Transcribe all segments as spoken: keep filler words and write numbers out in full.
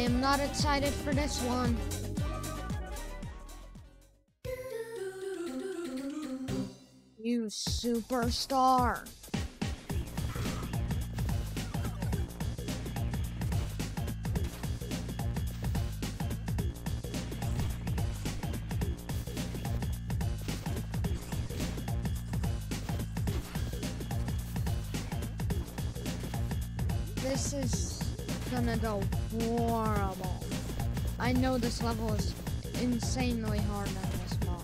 am not excited for this one. You superstar. This is gonna go horrible. I know this level is insanely hard on this mod.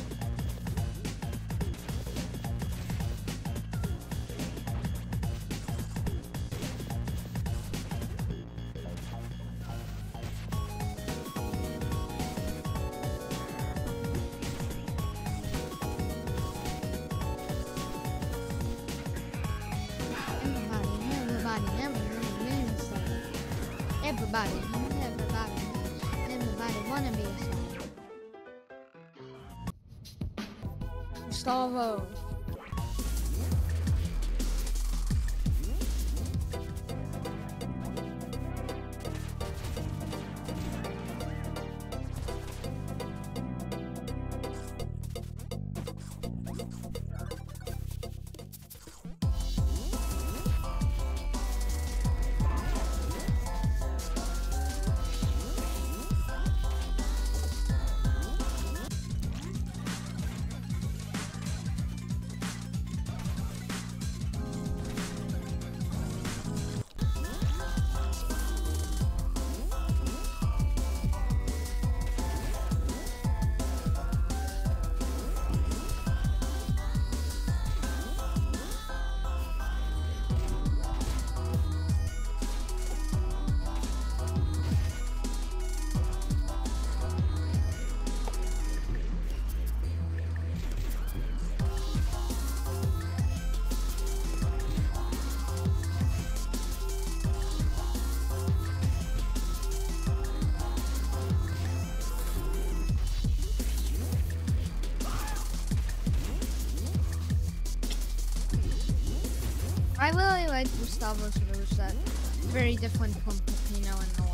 Everybody, everybody, everybody wanna be a star. Gustavo. I really like Gustavo's moveset. Very different from Pepino and Nolan.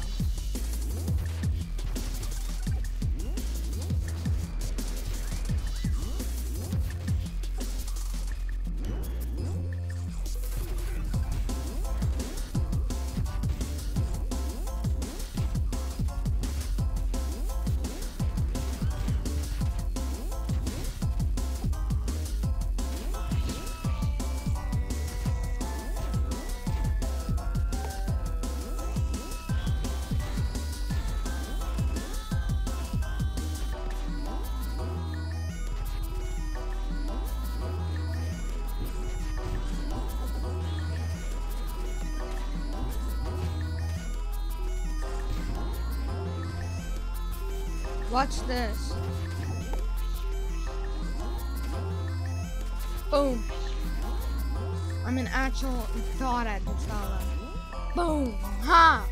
Watch this. Boom. I'm an actual god at this fella. Boom. Ha.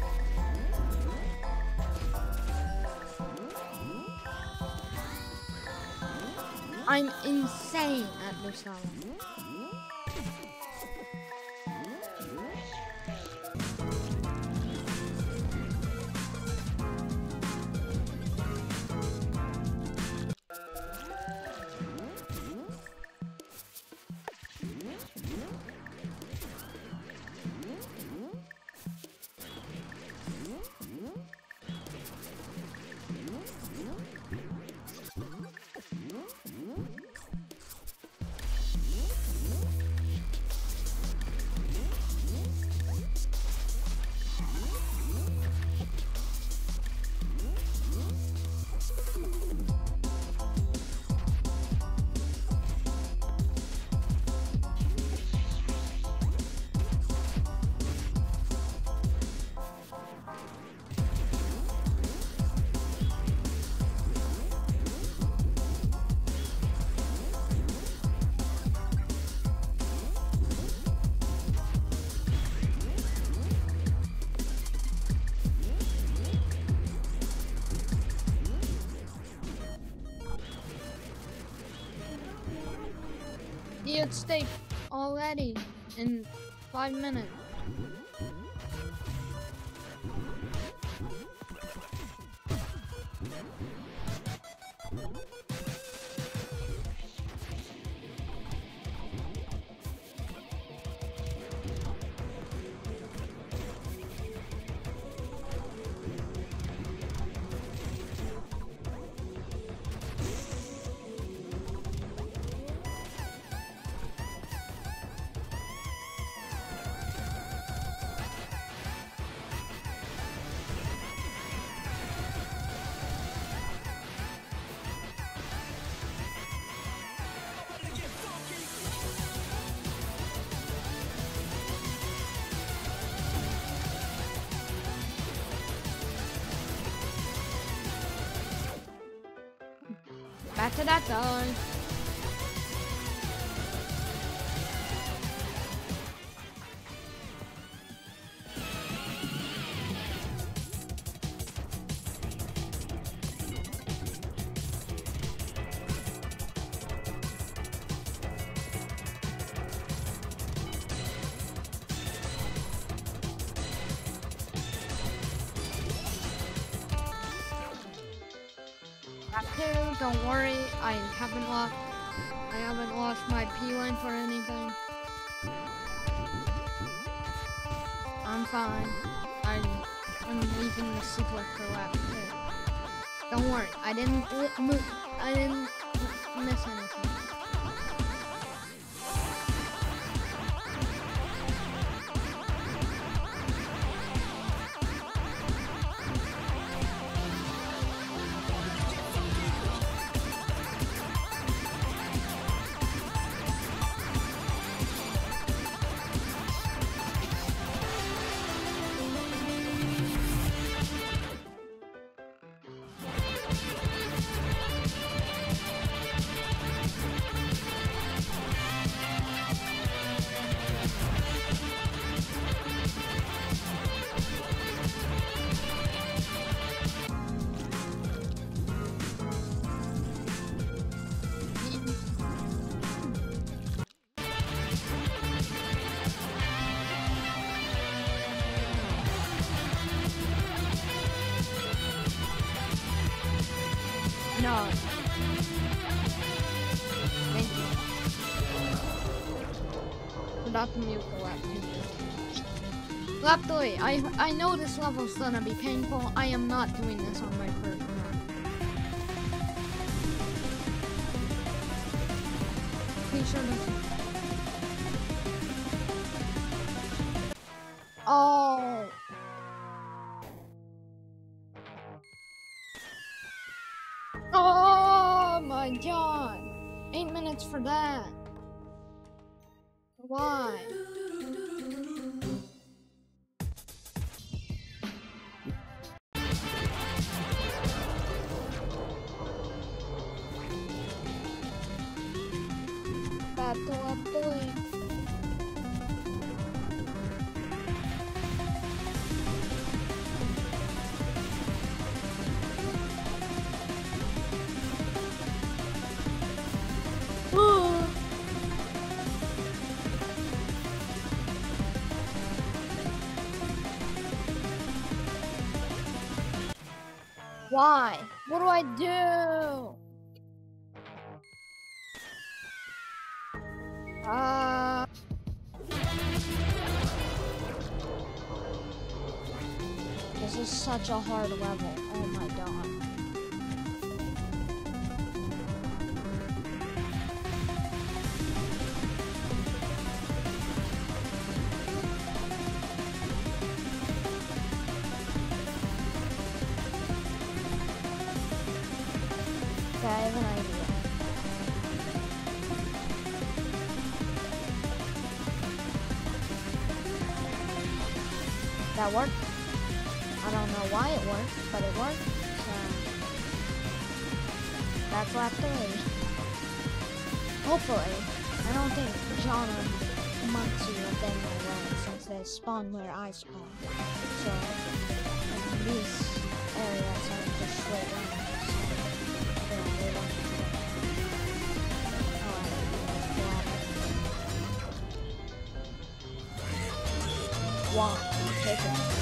I'm insane at this fella. He had steak already in five minutes. Back to that guy. Don't worry, I haven't lost I haven't lost my P-line for anything. I'm fine. I'm I'm leaving the secret for lap two. Don't worry, I didn't move I didn't miss anything. No. Thank you. Forgot to mute for lap two. Lap three. I I know this level's gonna be painful. I am not doing this on my first run. Be sure to. Oh. Oh my god! Eight minutes for that. Why? Battle up boy. Why? What do I do? Uh... This is such a hard level. Oh my god. I have an idea. That worked. I don't know why it worked, but it worked. So that's lap three. Hopefully, I don't think John and Muncie have been my way since they spawn where I spawn. So in these areas are just straight down. Wow, take it.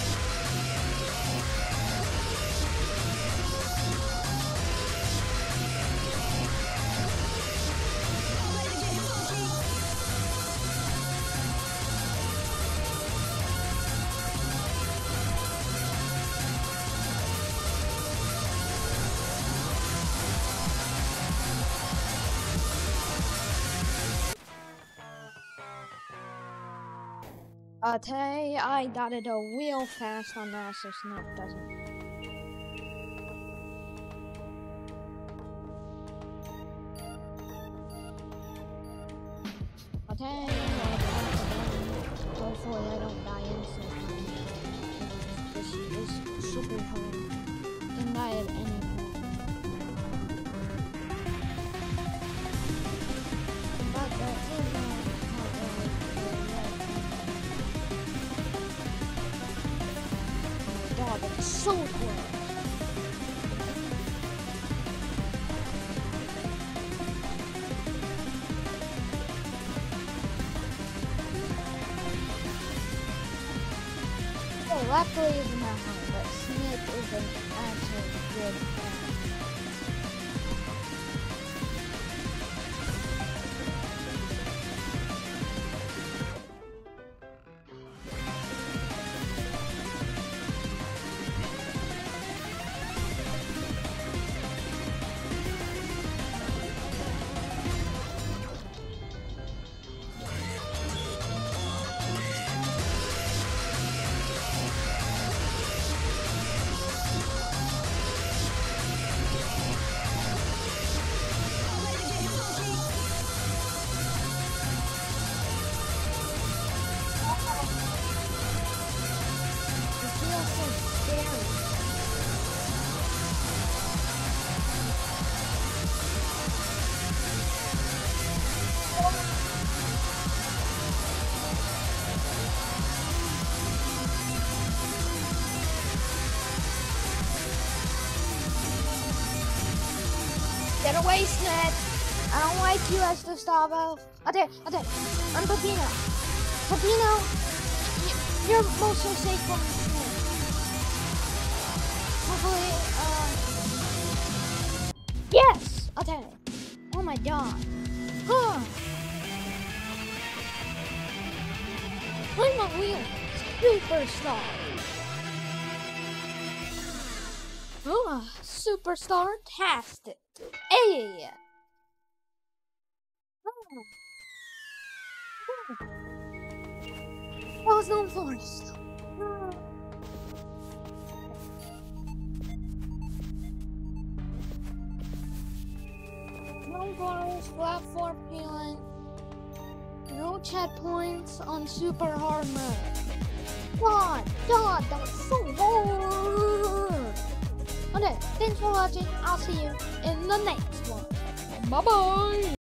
Uh, today I got it a real fast on that, so Snap doesn't. Okay, hopefully I don't die instantly. This is super hard. Can die at any point. god, it's so close. Okay, luckily it's not high, but Smith isn't actually good friend. Get away, Smith! I don't like you as the star valve. Okay, okay. I'm Pepino. Pepino, you're mostly safe from Smith. Hopefully, uh... yes! Okay. Oh my god. Huh. Where's my wheel? Superstar. Oh, superstar-tastic. Hey! Oh. Oh. That was Gnome Forest. Oh. Gnome Forest, platform feeling. No checkpoints on super hard mode. God, God, that was so hard. Okay, thanks for watching. I'll see you in the next one. Bye bye.